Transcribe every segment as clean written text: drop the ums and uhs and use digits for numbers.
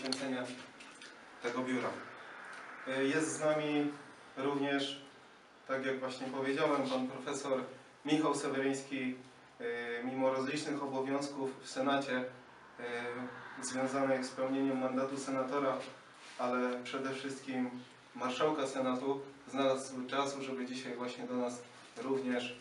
poświęcenia tego biura. Jest z nami również, tak jak właśnie powiedziałem, pan profesor Michał Seweryński, mimo rozlicznych obowiązków w Senacie związanych z pełnieniem mandatu senatora, ale przede wszystkim marszałka Senatu, znalazł czasu, żeby dzisiaj właśnie do nas również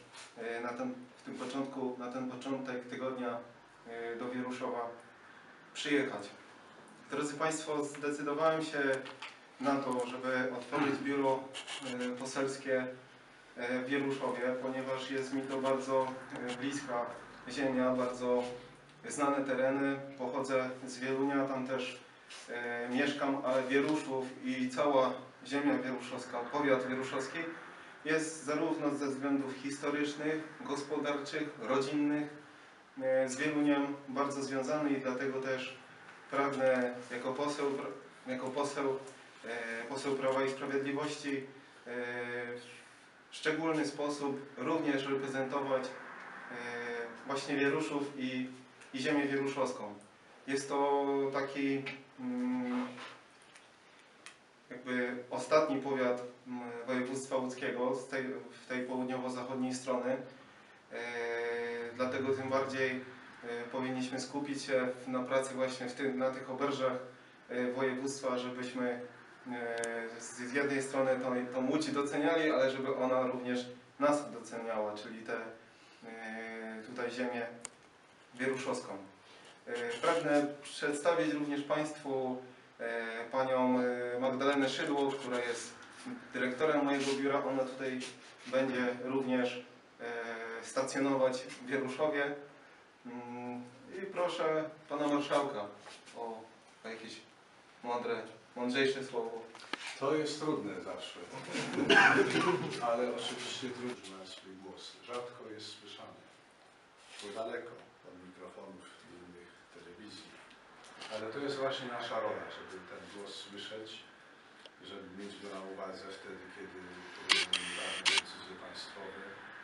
na ten początek tygodnia do Wieruszowa przyjechać. Drodzy Państwo, zdecydowałem się na to, żeby otworzyć biuro poselskie w Wieruszowie, ponieważ jest mi to bardzo bliska ziemia, bardzo znane tereny. Pochodzę z Wielunia, tam też mieszkam, ale Wieruszów i cała ziemia wieruszowska, powiat wieruszowski jest zarówno ze względów historycznych, gospodarczych, rodzinnych z Wieluniem bardzo związany i dlatego też pragnę jako poseł Prawa i Sprawiedliwości w szczególny sposób również reprezentować właśnie Wieruszów i ziemię wieruszowską. Jest to taki jakby ostatni powiat województwa łódzkiego w tej południowo-zachodniej strony. Dlatego tym bardziej powinniśmy skupić się na pracy właśnie na tych obrzeżach województwa, żebyśmy z jednej strony tą Łódź doceniali, ale żeby ona również nas doceniała, czyli tę tutaj ziemię wieruszowską. Pragnę przedstawić również Państwu panią Magdalenę Szydło, która jest dyrektorem mojego biura. Ona tutaj będzie również stacjonować w Wieruszowie. I proszę pana marszałka o jakieś mądrzejsze słowo. To jest trudne zawsze, ale oczywiście trudno na swój głos. Rzadko jest słyszany, bo daleko od mikrofonów innych telewizji. Ale to jest właśnie nasza rola, żeby ten głos słyszeć, żeby mieć go na uwadze wtedy, kiedy podejmujemy ważne decyzje państwowe.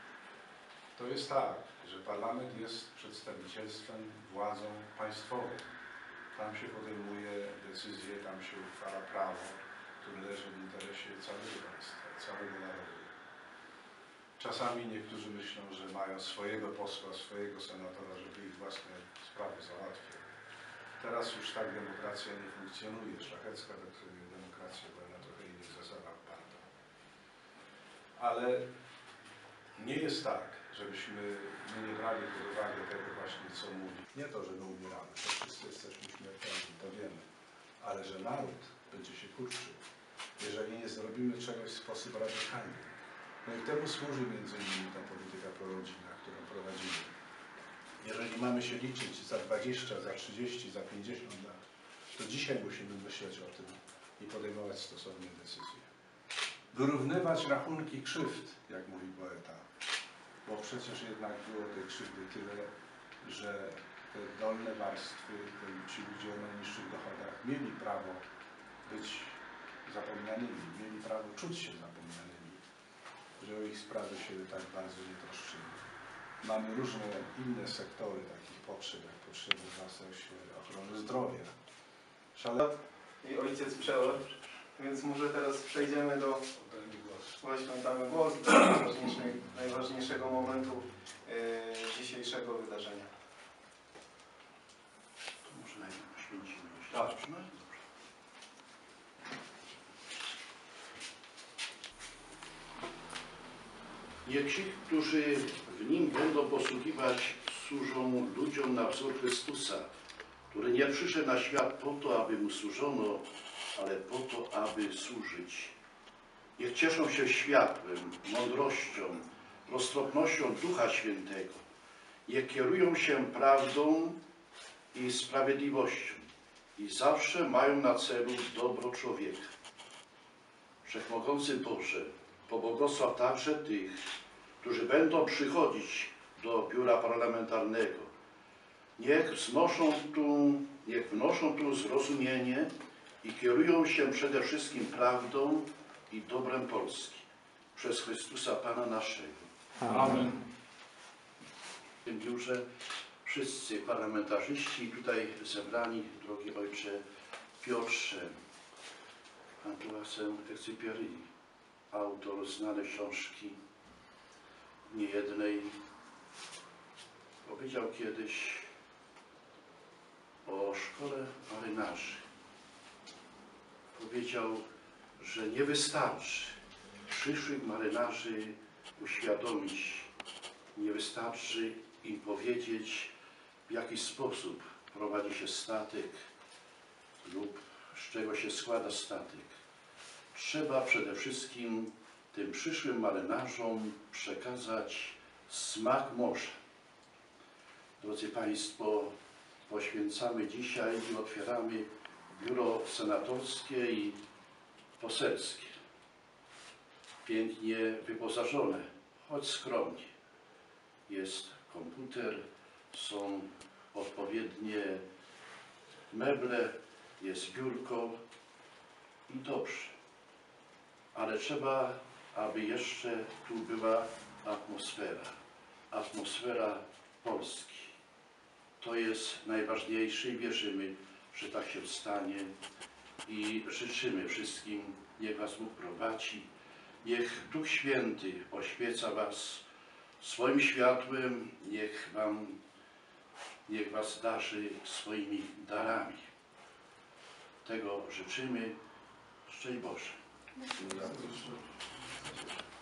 To jest tak, że parlament jest przedstawicielstwem, władzą państwową. Tam się podejmuje decyzje, tam się uchwala prawo, które leży w interesie całego państwa, całego narodu. Czasami niektórzy myślą, że mają swojego posła, swojego senatora, żeby ich własne sprawy załatwiał. Teraz już tak demokracja nie funkcjonuje, szlachecka demokracja była na trochę innych zasadach oparta. Ale nie jest tak, żebyśmy nie brali pod uwagę tego właśnie, co mówi. Nie to, że my umieramy, to wszyscy jesteśmy śmiertelni, to wiemy, ale że naród będzie się kurczył, jeżeli nie zrobimy czegoś w sposób radykalny. No i temu służy między innymi ta polityka prorodzinna, którą prowadzimy. Jeżeli mamy się liczyć za 20, za 30, za 50 lat, to dzisiaj musimy myśleć o tym i podejmować stosowne decyzje. Wyrównywać rachunki krzywd, jak mówi poeta, bo przecież jednak było tej krzywdy tyle, że te dolne warstwy, ci ludzie o najniższych dochodach mieli prawo być zapomnianymi, mieli prawo czuć się zapomnianymi, że o ich sprawy się tak bardzo nie troszczyli. Mamy różne inne sektory takich potrzeb, jak potrzeby w zakresie ochrony zdrowia. I ojciec przeor, więc może teraz przejdziemy do właśnie oddamy głos do najważniejszego momentu dzisiejszego wydarzenia. To może najpierw poświęcimy. Tak. Niech ci, którzy w nim będą posługiwać, służą ludziom na wzór Chrystusa, który nie przyszedł na świat po to, aby mu służono, ale po to, aby służyć. Niech cieszą się światłem, mądrością, roztropnością Ducha Świętego. Niech kierują się prawdą i sprawiedliwością i zawsze mają na celu dobro człowieka. Wszechmogący Boże, pobłogosław także tych, którzy będą przychodzić do biura parlamentarnego. Niech wnoszą tu zrozumienie i kierują się przede wszystkim prawdą i dobrem Polski. Przez Chrystusa Pana naszego. Amen. W tym biurze wszyscy parlamentarzyści tutaj zebrani, drogi Ojcze, Piotrze, Antoine Saint-Exupéry, autor znanej książki, niejednej, powiedział kiedyś o szkole marynarzy. Powiedział, że nie wystarczy przyszłych marynarzy uświadomić, nie wystarczy im powiedzieć, w jaki sposób prowadzi się statek lub z czego się składa statek. Trzeba przede wszystkim tym przyszłym marynarzom przekazać smak morza. Drodzy Państwo, poświęcamy dzisiaj i otwieramy biuro senatorskie i poselskie. Pięknie wyposażone, choć skromnie. Jest komputer, są odpowiednie meble, jest biurko i dobrze. Ale trzeba, aby jeszcze tu była atmosfera Polski. To jest najważniejsze i wierzymy, że tak się stanie i życzymy wszystkim, niech Was Bóg prowadzi, niech Duch Święty oświeca Was swoim światłem, niech Was darzy swoimi darami. Tego życzymy. Szczęść Boże.